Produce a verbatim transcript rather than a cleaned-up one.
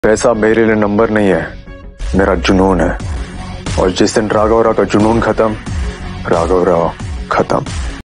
पैसा मेरे लिए नंबर नहीं है, मेरा जुनून है। और जिस दिन राघव राव का जुनून खत्म, राघव राव खत्म।